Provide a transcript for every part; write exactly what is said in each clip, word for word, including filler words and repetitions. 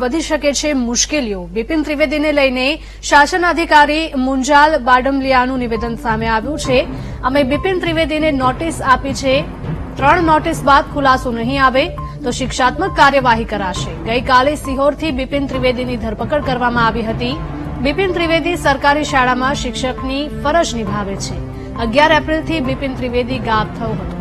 વધી શકે છે મુશ્કેલીઓ. બિપિન ત્રિવેદીને લઈને શાસન અધિકારી મુંજાલ બાડમલિયાનું નિવેદન સામે આવ્યું છે. અમે બિપિન ત્રિવેદીને નોટિસ આપી છે. ત્રણ નોટિસ બાદ ખુલાસો નહીં આવે તો શિક્ષાત્મક કાર્યવાહી કરાશે. ગઈકાલે સિહોરથી બિપિન ત્રિવેદીની ધરપકડ કરવામાં આવી હતી. બિપિન ત્રિવેદી સરકારી શાળામાં શિક્ષકની ફરજ નિભાવે છે. અગિયાર એપ્રિલથી બિપિન ત્રિવેદી ગાયબ થયો હતો.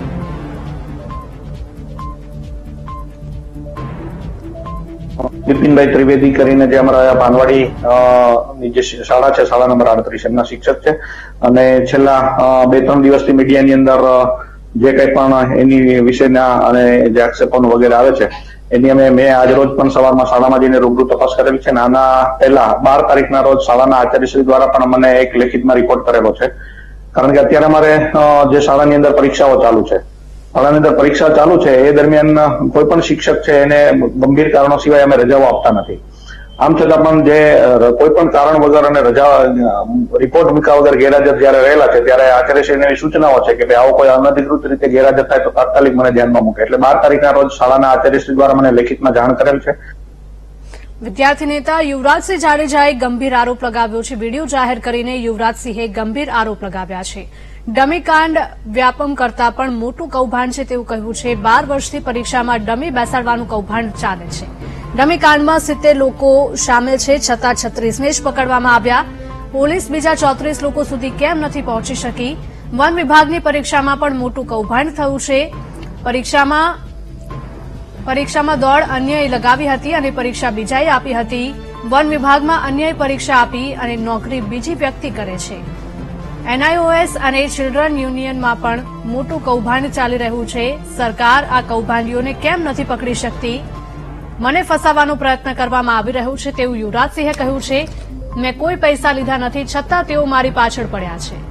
બિપિનભાઈ ત્રિવેદી કરીને જે અમારા ભાનવાડી ની જે શાળા છે, શાળા નંબર આડત્રીસ, એમના શિક્ષક છે અને છેલ્લા બે ત્રણ દિવસથી મીડિયાની અંદર જે કંઈ પણ એની વિશેના અને જે આક્ષેપો વગેરે આવે છે એની અમે મેં આજ રોજ પણ સવારમાં શાળામાં જઈને રૂબરૂ તપાસ કરેલ છે. આના પહેલા બાર તારીખના રોજ શાળાના આચાર્યશ્રી દ્વારા પણ મને એક લેખિતમાં રિપોર્ટ કરેલો છે. કારણ કે અત્યારે અમારે જે શાળાની અંદર પરીક્ષાઓ ચાલુ છે, શાળાની અંદર પરીક્ષા ચાલુ છે એ દરમિયાન કોઈ પણ શિક્ષક છે એને ગંભીર કારણો સિવાય અમે રજાઓ આપતા નથી. આમ છતાં પણ જે કોઈ પણ કારણ વગર અને રજા રિપોર્ટ મૂક્યા વગર ગેરહાજર જયારે રહેલા છે ત્યારે આચાર્યશ્રીને એવી સૂચનાઓ છે કે આવો કોઈ અનધિકૃત રીતે ગેરહાજર થાય તો તાત્કાલિક મને ધ્યાનમાં મૂકે. એટલે બાર તારીખના રોજ શાળાના આચાર્યશ્રી દ્વારા મને લેખિતમાં જાણ કરેલ છે. વિદ્યાર્થી નેતા યુવરાજસિંહ જાડેજાએ ગંભીર આરોપ લગાવ્યો છે. વિડીયો જાહેર કરીને યુવરાજસિંહે ગંભીર આરોપ લગાવ્યા છે. ડમીકાંડ વ્યાપમ કરતા પણ મોટું કૌભાંડ છે તેવું કહ્યું છે. બાર વર્ષથી પરીક્ષામાં ડમી બેસાડવાનું કૌભાંડ ચાલે છે. ડમીકાંડમાં સિત્તેર લોકો સામેલ છે, છતાં છત્રીસને જ પકડવામાં આવ્યા. પોલીસ બીજા ચોત્રીસ લોકો સુધી કેમ નથી પહોંચી શકી? વન વિભાગની પરીક્ષામાં પણ મોટું કૌભાંડ થયું છે. પરીક્ષામાં પરીક્ષામાં દોડ અન્યએ લગાવી હતી અને પરીક્ષા બીજાએ આપી હતી. વન વિભાગમાં અન્યએ પરીક્ષા આપી અને નોકરી બીજી વ્યક્તિ કરે છે. એનઆઈઓએસ અને ચિલ્ડ્રન યુનિયનમાં પણ મોટું કૌભાંડ ચાલી રહ્યું છે. સરકાર આ કૌભાંડીઓને કેમ નથી પકડી શકતી? મને ફસાવવાનો પ્રયત્ન કરવામાં આવી રહ્યો છે તેવું યુવરાજસિંહે કહ્યું છે. મેં કોઈ પૈસા લીધા નથી, છતાં તેઓ મારી પાછળ પડ્યા છે.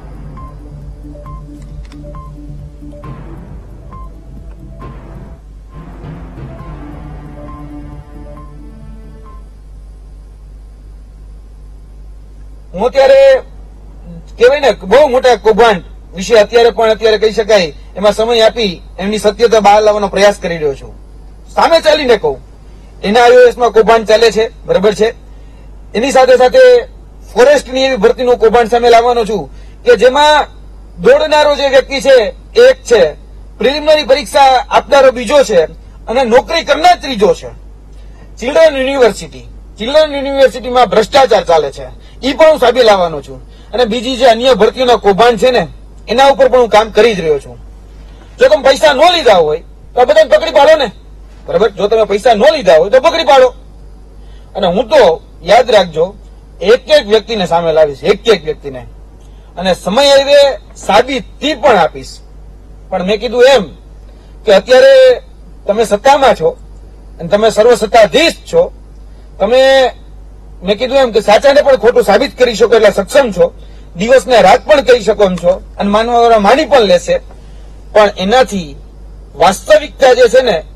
હું અત્યારે કહેવાય ને બહુ મોટા કૌભાંડ વિશે અત્યારે પણ અત્યારે કહી શકાય એમાં સમય આપી એમની સત્યતા બહાર લાવવાનો પ્રયાસ કરી રહ્યો છું. સામે ચાલીને કહું, એનઆઈઓએસમાં કૌભાંડ ચાલે છે, બરાબર છે. એની સાથે સાથે ફોરેસ્ટની એવી ભરતીનું કૌભાંડ સામે લાવવાનો છું કે જેમાં દોડનારો જે વ્યક્તિ છે એક છે, પ્રિલિમિનરી પરીક્ષા આપનારો બીજો છે અને નોકરી કરનાર ત્રીજો છે. ચિલ્ડ્રન યુનિવર્સિટી ચિલ્ડ્રન યુનિવર્સિટીમાં ભ્રષ્ટાચાર ચાલે છે, એ પણ હું સાબિત લાવવાનો છું. અને બીજી જે અન્ય ભરતીઓના કૌભાંડ છે ને એના ઉપર પણ હું કામ કરી જ રહ્યો છું. જો તમે પૈસા ન લીધા હોય તો બધાને પકડી પાડો ને, બરાબર. જો તમે પૈસા ન લીધા હોય તો પકડી પાડો. અને હું તો યાદ રાખજો, એક એક વ્યક્તિને સામે લાવીશ, એક એક વ્યક્તિને, અને સમય આવે સાબિતી પણ આપીશ. પણ મેં કીધું એમ કે અત્યારે તમે સત્તામાં છો અને તમે સર્વસત્તાધીશ છો. તમે મેં કીધું એમ કે સાચાને પણ ખોટું સાબિત કરી શકો એટલે સક્ષમ છો. દિવસ ને રાત પણ કરી શકો એમ છો અને માનવા માની પણ લેશે. પણ એનાથી વાસ્તવિકતા જે છે ને